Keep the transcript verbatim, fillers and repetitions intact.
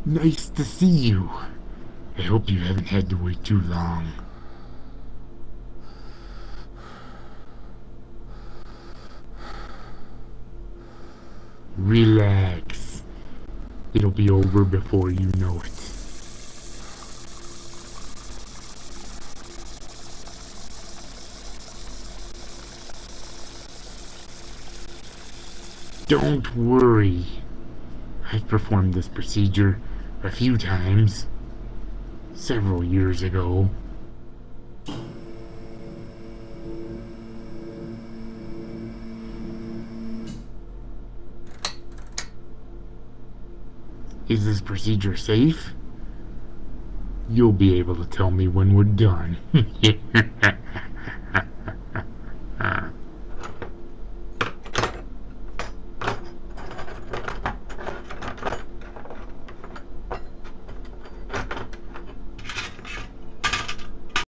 Nice to see you. I hope you haven't had to wait too long. Relax. It'll be over before you know it. Don't worry. I've performed this procedure a few times. Several years ago. Is this procedure safe? You'll be able to tell me when we're done.